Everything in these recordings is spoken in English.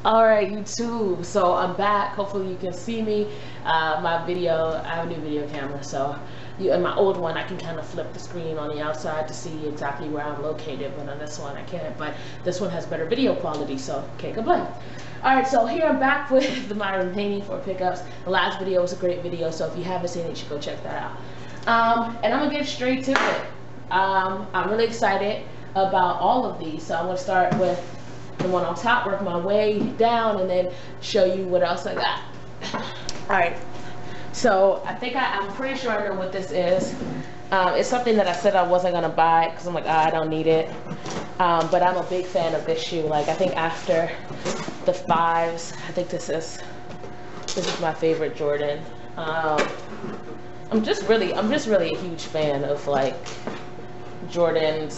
Alright, YouTube, so I'm back. Hopefully you can see me. My video, I have a new video camera, so in my old one I can kind of flip the screen on the outside to see exactly where I'm located, but on this one I can't. But this one has better video quality, so can't complain. Alright, so here I'm back with my remaining 4 pickups. The last video was a great video, so if you haven't seen it, you should go check that out. And I'm gonna get straight to it. I'm really excited about all of these, so I'm gonna start with the one on top, work my way down, and then show you what else I got. All right, so I'm pretty sure I know what this is. It's something that I said I wasn't gonna buy because I'm like, I don't need it. But I'm a big fan of this shoe. Like, I think after the 5s, I think this is my favorite Jordan. I'm just really a huge fan of like Jordan's.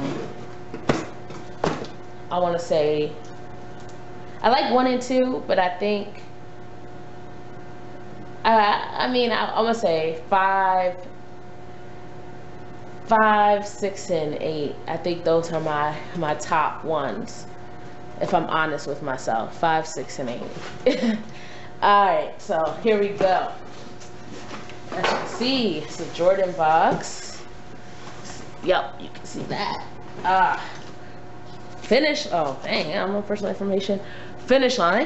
I want to say I like 1 and 2, but I think I'm gonna say 5, 6, and 8. I think those are my top ones, if I'm honest with myself. 5, 6, and 8. All right, so here we go. As you can see, it's a Jordan box. Yep, you can see that. Finish. Oh, dang, I don't know personal information. Finish line.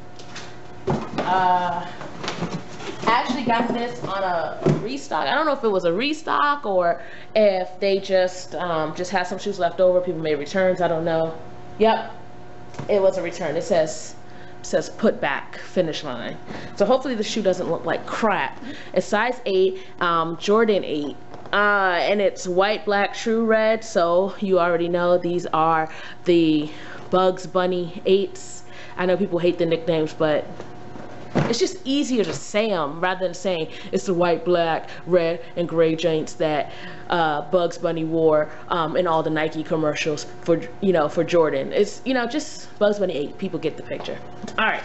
I actually got this on a restock. I don't know if it was a restock or if they just had some shoes left over. People made returns. I don't know. Yep, it was a return. It says put back, finish line. So hopefully the shoe doesn't look like crap. It's size 8, Jordan 8. And it's white, black, true red, so you already know these are the Bugs Bunny 8s. I know people hate the nicknames, but it's just easier to say them rather than saying it's the white, black, red, and gray joints that Bugs Bunny wore in all the Nike commercials for Jordan. It's just Bugs Bunny 8. People get the picture. All right.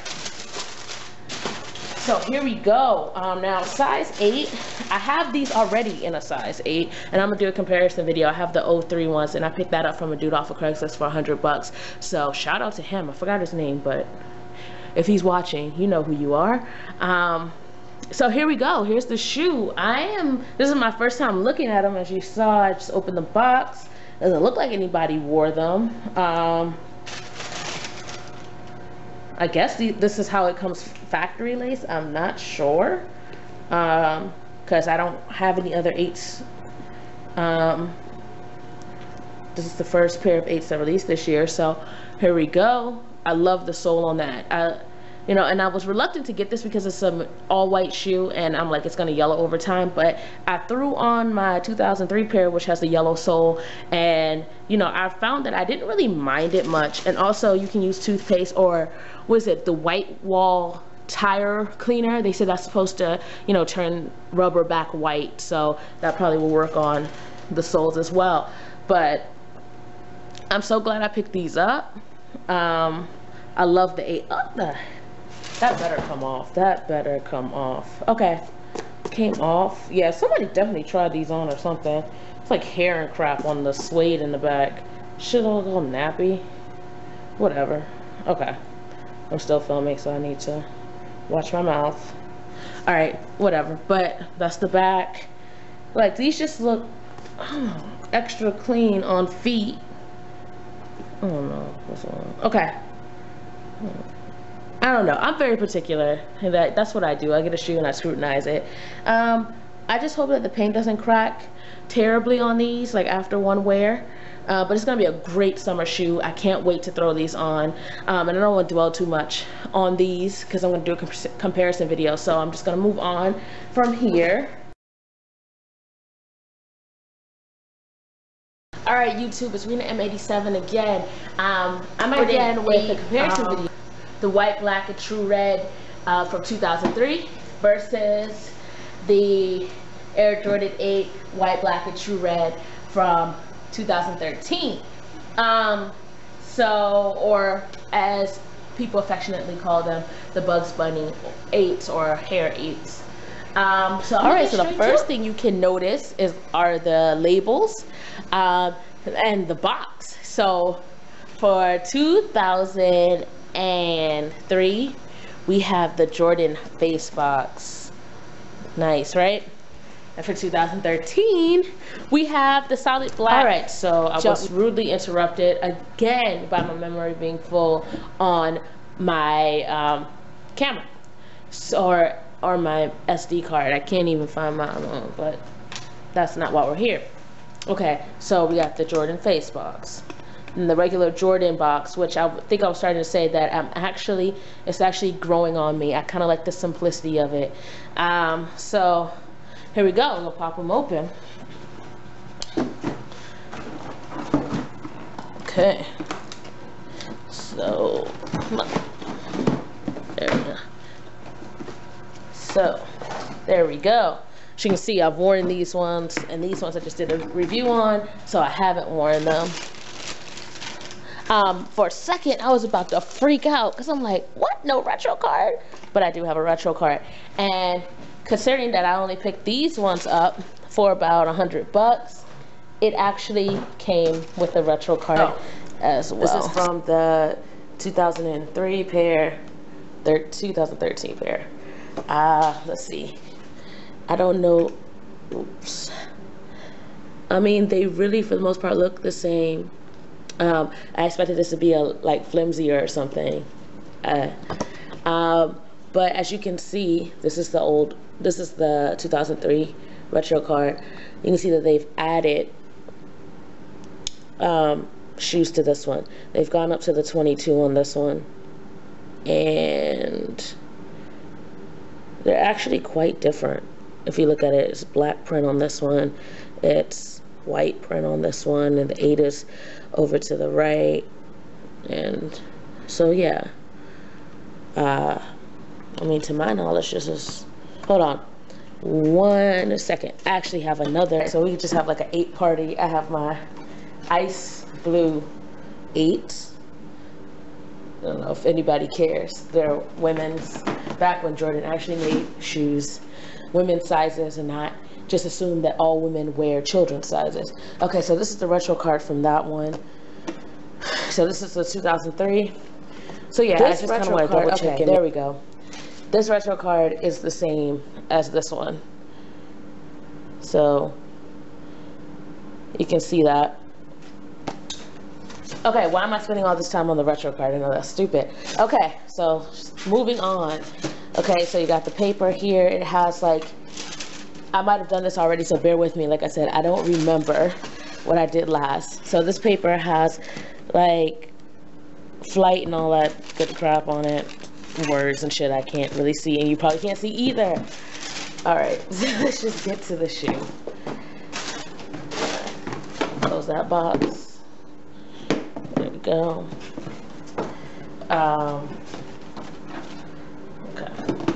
So here we go. Now size 8, I have these already in a size 8, and I'm gonna do a comparison video. I have the 03 ones, and I picked that up from a dude off of Craigslist for $100. So shout out to him. I forgot his name, but if he's watching, you know who you are. So here we go. Here's the shoe. This is my first time looking at them. As you saw, I just opened the box. Doesn't look like anybody wore them. I guess this is how it comes factory lace. I'm not sure, because I don't have any other 8s. This is the first pair of 8s I released this year, so here we go. I love the sole on that. And I was reluctant to get this because it's an all-white shoe, and I'm like, it's gonna yellow over time. But I threw on my 2003 pair, which has the yellow sole, and I found that I didn't really mind it much. And also, you can use toothpaste or the white wall tire cleaner. They said that's supposed to turn rubber back white, so that probably will work on the soles as well. But I'm so glad I picked these up. I love the 8. That better come off. That better come off. Okay, came off. Yeah, somebody definitely tried these on or something. It's like hair and crap on the suede in the back. Shit all go nappy. Whatever. Okay, I'm still filming, so I need to watch my mouth. All right, whatever. But that's the back. Like, these just look extra clean on feet. I don't know what's on. Okay. I don't know. I'm very particular. That's what I do. I get a shoe and I scrutinize it. I just hope that the paint doesn't crack terribly on these, like after one wear. But it's gonna be a great summer shoe. I can't wait to throw these on. And I don't want to dwell too much on these because I'm gonna do a comparison video. So I'm just gonna move on from here. All right, YouTube, it's Rena M87 again. I'm again with a comparison video. The white, black, and true red from 2003 versus the Air Jordan 8 white, black, and true red from 2013. Or as people affectionately call them, the Bugs Bunny 8s or Hair 8s. All right, so the first thing you can notice are the labels and the box. So for 2008 And 3, we have the Jordan Face Box. Nice, right? And for 2013, we have the solid black. All right, so I was rudely interrupted again by my memory being full on my camera, or my SD card. I can't even find my own, but that's not why we're here. Okay, so we got the Jordan Face Box. And the regular Jordan box, which I think I was starting to say that it's actually growing on me. I kind of like the simplicity of it. So here we go. We'll pop them open. Okay. So there we go. So there we go. As you can see, I've worn these ones, and these ones I just did a review on, so I haven't worn them. For a second, I was about to freak out because I'm like, what? No retro card? But I do have a retro card. And considering that I only picked these ones up for about $100, it actually came with a retro card as well. This is from the 2003 pair, 2013 pair. Let's see. I don't know. Oops. I mean, they really, for the most part, look the same. I expected this to be like flimsier or something. But as you can see, this is the 2003 retro card. You can see that they've added shoes to this one. They've gone up to the 22 on this one. And they're actually quite different. If you look at it, it's black print on this one. It's white print on this one, and the 8 is over to the right. And so yeah, I mean, to my knowledge, this is, hold on 1 second, I actually have another, so we could just have like an 8 party. I have my ice blue 8. I don't know if anybody cares. They're women's, back when Jordan actually made shoes women's sizes and not just assume that all women wear children's sizes. Okay, so this is the retro card from that one. So this is the 2003. So yeah, I just kind of want to double check. Okay, there we go. This retro card is the same as this one. So you can see that. Okay, why am I spending all this time on the retro card? I know that's stupid. Okay, so moving on. Okay, so you got the paper here. It has like, I might have done this already, so bear with me. Like I said, I don't remember what I did last. So this paper has like flight and all that good crap on it. Words and shit I can't really see, and you probably can't see either. Alright, so let's just get to the shoe. Close that box. There we go. Okay.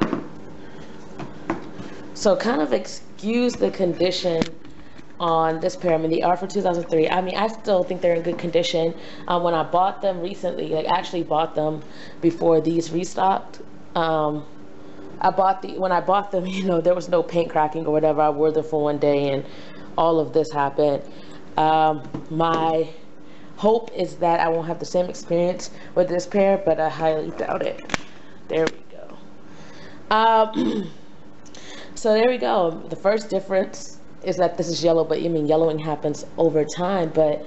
So kind of excuse the condition on this pair. I mean, they are for 2003. I mean, I still think they're in good condition. When I bought them recently, like actually bought them before these restocked. When I bought them, you know, there was no paint cracking or whatever. I wore them for one day and all of this happened. My hope is that I won't have the same experience with this pair, but I highly doubt it. There we go. So there we go. The first difference is that this is yellow, but I mean, yellowing happens over time, but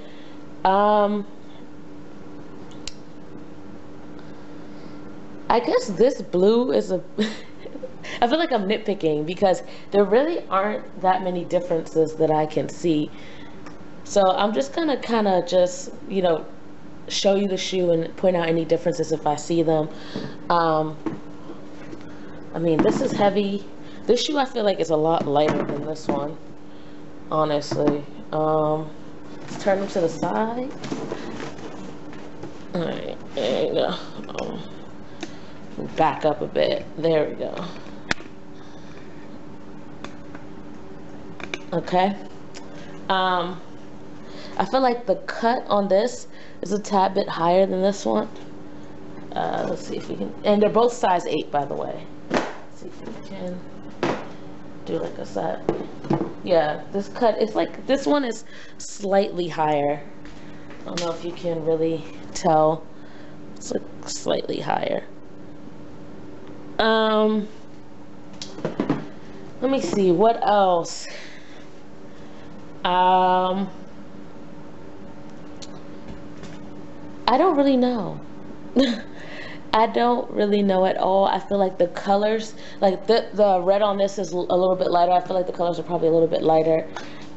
I guess this blue is a I feel like I'm nitpicking because there really aren't that many differences that I can see. So I'm just gonna kind of just, you know, show you the shoe and point out any differences if I see them. I mean, this is heavy. This shoe I feel like is a lot lighter than this one, honestly. Let's turn them to the side. All right, there you go. Back up a bit. There we go. Okay. I feel like the cut on this is a tad bit higher than this one. Let's see if we can, and they're both size 8, by the way. Let's see if we can do like a set. Yeah, this cut, it's like, this one is slightly higher. I don't know if you can really tell. It's like slightly higher. Let me see what else. I don't really know. I don't really know at all. I feel like the colors, like the red on this is a little bit lighter. I feel like the colors are probably a little bit lighter.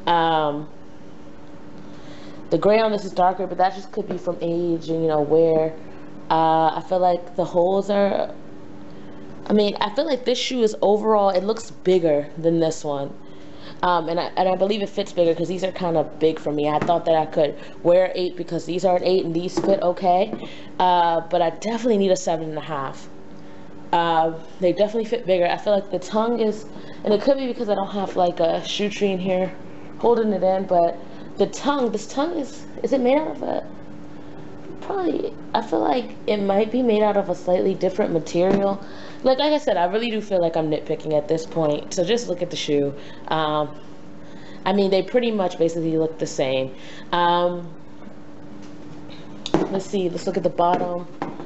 The gray on this is darker, but that just could be from age and, you know, wear. I feel like the holes are, I mean, I feel like this shoe is overall, it looks bigger than this one. And I believe it fits bigger because these are kind of big for me. I thought that I could wear 8 because these are an 8 and these fit okay. But I definitely need a 7.5. They definitely fit bigger. I feel like the tongue is, and it could be because I don't have like a shoestrine here holding it in, but the tongue, this tongue is it made out of a, probably, I feel like it might be made out of a slightly different material. Like I said, I really do feel like I'm nitpicking at this point. So just look at the shoe. I mean, they pretty much basically look the same. Let's see, let's look at the bottom.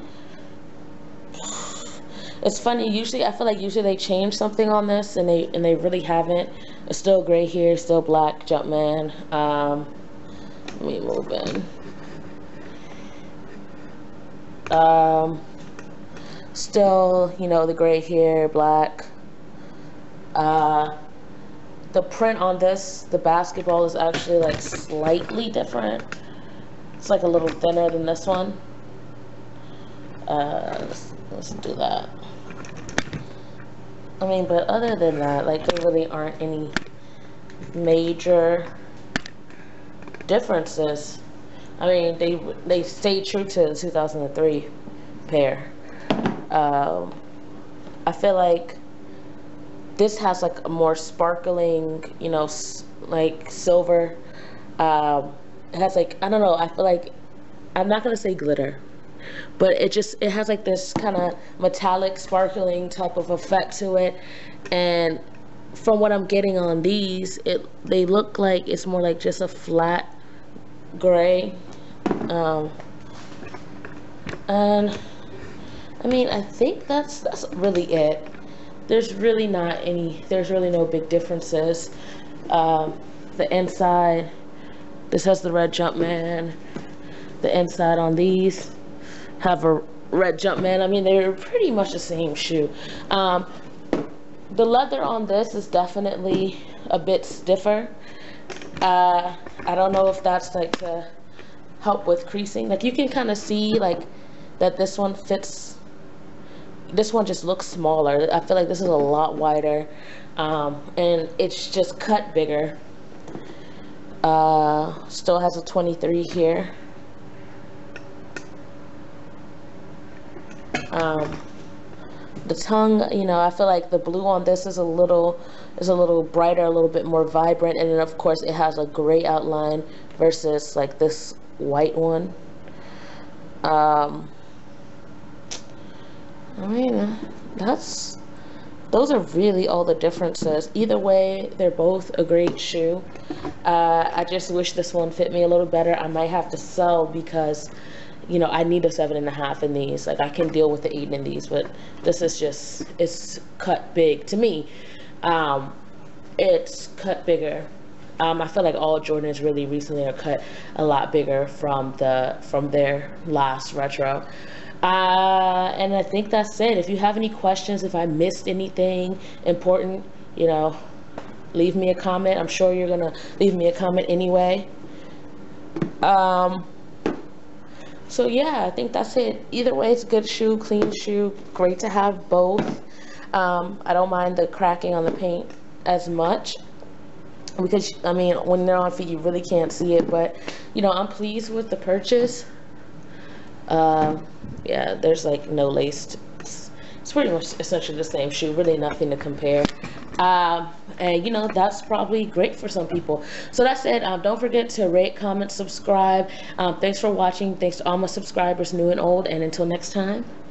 It's funny, usually, I feel like usually they change something on this and they really haven't. It's still gray here, still black, Jumpman. Let me move in. Still, you know, the gray here, black. The print on this, the basketball, is actually like slightly different. It's like a little thinner than this one. Let's do that. I mean, but other than that, like, there really aren't any major differences. I mean, they stayed true to the 2003 pair. I feel like this has like a more sparkling, you know, like silver. It has like, I don't know, I feel like, I'm not gonna say glitter, but it has like this kind of metallic sparkling type of effect to it. And from what I'm getting on these, they look like it's more like just a flat gray. And I mean, I think that's really it. There's really no big differences. The inside, this has the red Jumpman. The inside on these have a red Jumpman. I mean, they're pretty much the same shoe. The leather on this is definitely a bit stiffer. I don't know if that's like to help with creasing. Like, you can kind of see like that this one fits. This one just looks smaller. I feel like this is a lot wider, and it's just cut bigger. Still has a 23 here. The tongue, you know, I feel like the blue on this is a little brighter, a little bit more vibrant, and then of course it has a gray outline versus like this white one. I mean, those are really all the differences. Either way, they're both a great shoe. I just wish this one fit me a little better. I might have to sell because, you know, I need a 7.5 in these. Like, I can deal with the 8 in these, but this is just, it's cut big to me. It's cut bigger. I feel like all Jordans really recently are cut a lot bigger from their last retro. And I think that's it. If you have any questions, if I missed anything important, you know, leave me a comment. I'm sure you're gonna leave me a comment anyway. So yeah, I think that's it. Either way, it's a good shoe, clean shoe, great to have both. I don't mind the cracking on the paint as much, because I mean, when they're on feet you really can't see it, but you know, I'm pleased with the purchase. Yeah, there's like no lace. It's pretty much essentially the same shoe, really nothing to compare. And you know, that's probably great for some people. So that's it. Don't forget to rate, comment, subscribe. Thanks for watching. Thanks to all my subscribers, new and old, and until next time.